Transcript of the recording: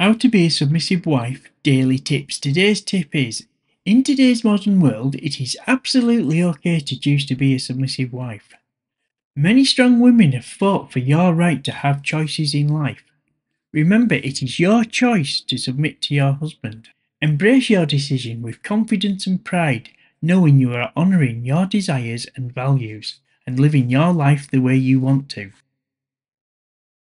How to be a submissive wife daily tips. Today's tip is, in today's modern world, it is absolutely okay to choose to be a submissive wife. Many strong women have fought for your right to have choices in life. Remember, it is your choice to submit to your husband. Embrace your decision with confidence and pride, knowing you are honouring your desires and values and living your life the way you want to.